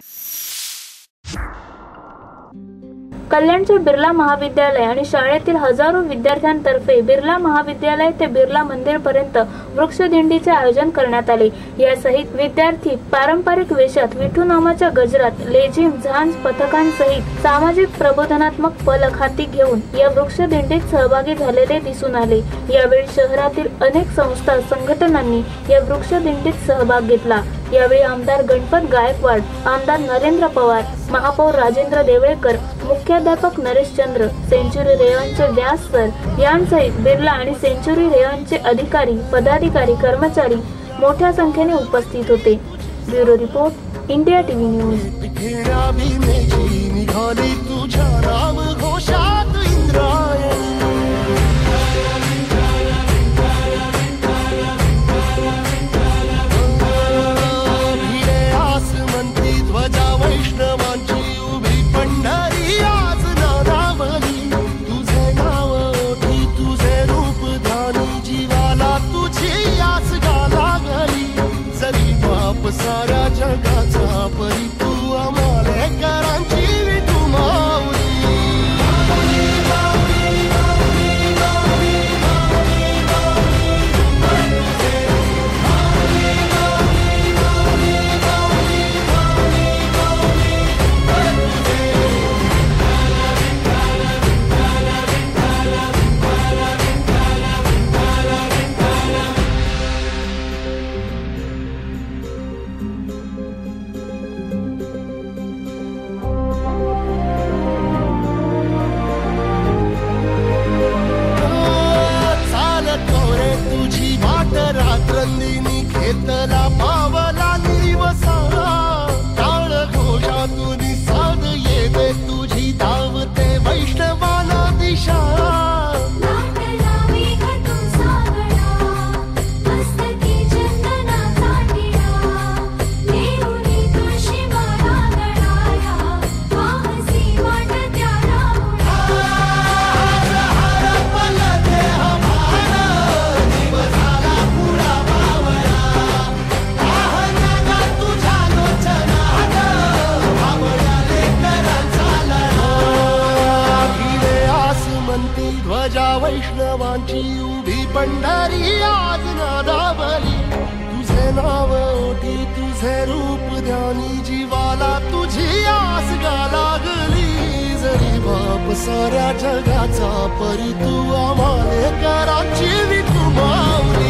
कल्याणचे बिर्ला महाविद्यालय आणि शाळेतील हजारो विद्यार्थ्यांतर्फे बिर्ला महाविद्यालय ते बिर्ला मंदिर पर्यंत वृक्षदिंडीचे आयोजन करण्यात आले। यासहित विद्यार्थी पारंपरिक वेशात विठू नामाच्या गजरात, लेझिम, झांज पथकांसहित सामाजिक प्रबोधनात्मक फलक हाती घेऊन या वृक्षदिंडीत सहभागी झालेले दिसून आले। यावेळी शहरातील अनेक संस्था संघटनांनी या वृक्षदिंडीत सहभाग घेतला। यावेळी आमदार गणपत गायकवाड, आमदार नरेंद्र पवार, महापौर राजेंद्र देवळेकर, मुख्याध्यापक नरेश चंद्र, सेंचुरी रेयॉनचे व्यास सर यांसहित बिर्ला आणि सेंचुरी रेयॉनचे अधिकारी, पदाधिकारी, कर्मचारी मोठ्या संख्येने उपस्थित होते। Bureau report, India TV news. साऱ्या जगाचा परी तू आमालेकरांची विठू माऊली। रात्रंदिनी घेतला पावला दिवसा, टाळ घोषातून साध येते तुझी धावते वैष्णवाला दिशा। ध्वजा वैष्णवांची उभी पंढरी आज नादावली। तुझे नाव ओठी तुझे रूप ध्यानी जीवाला तुझी आस गा लागली। जरी बाप साऱ्या जगाचा परी तू आमालेकरांची विठू माऊली।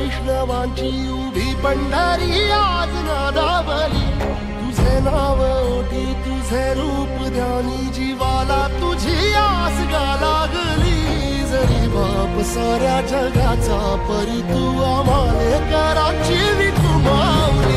वैष्णवांची उभी पंढरी आज नादावली तुझे नाव ओठी तुझे रूप ध्यानी जीवाला तुझी आस गा लागली जरी बाप साऱ्या जगाचा परी तू आम्हाले कराची विठू माऊली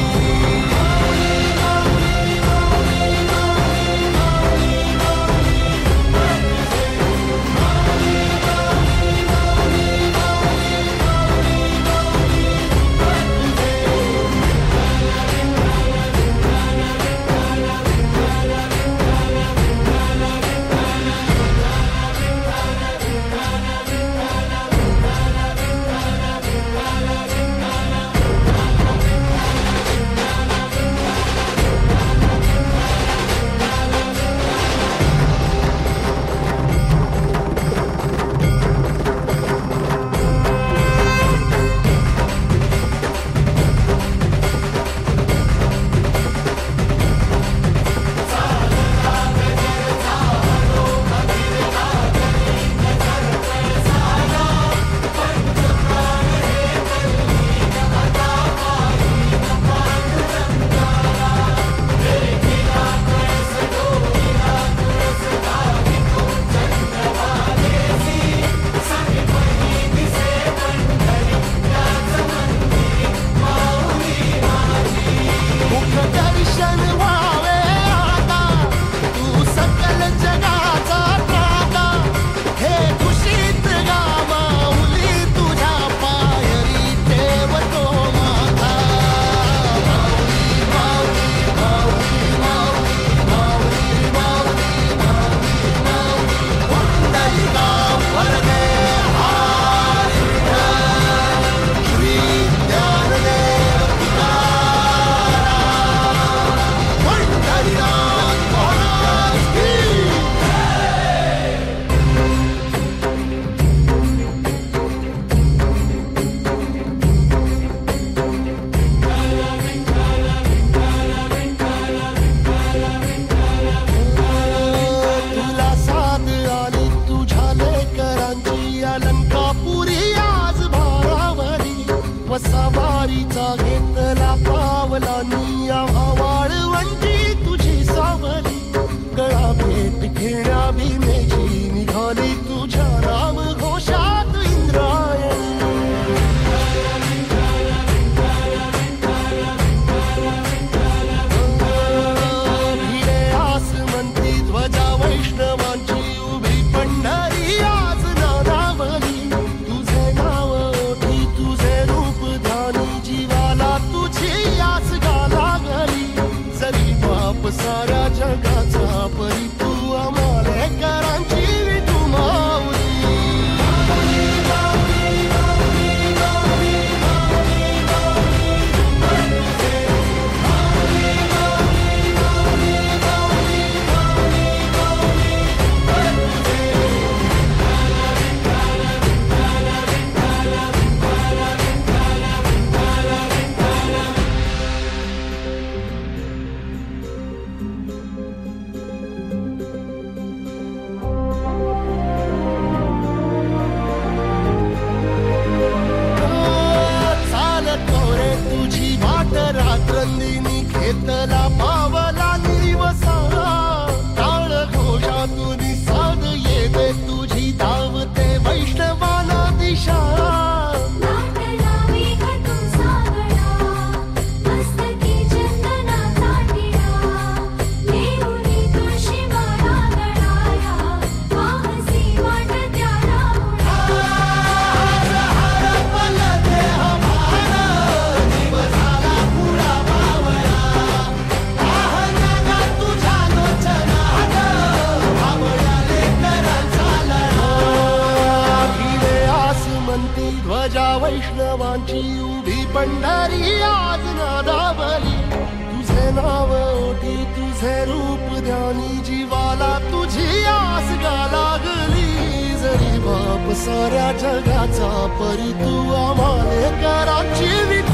सवारीचा घेतला पावला निया वाळवंटी तुझी सावली गळा भेट घेण्या भीमेची निघाली तुझ्या नाम घोषात इंद्रायणी भिडे आसमंती ध्वजा वैष्णवांची उभी पंढरी आज नादावली तुझे नाव ओठी तुझे रूप ध्यानी जीवाला तुझी आस गा लागली जरी बाप साऱ्या जगाचा परी तू आम्हाले करांची विठू माऊली रात्रंदिनी घेतला पावला निवसा टाळ घोषातून साध येते तुझी धावते वैष्णवाला दिशा ध्वजा वैष्णवांची उभी पंढरी आज नादावली तुझे नाव ओठी तुझे रूप ध्यानी जीवाला तुझी आस गा लागली जरी बाप साऱ्या जगाचा परी तू आम्हाले कराची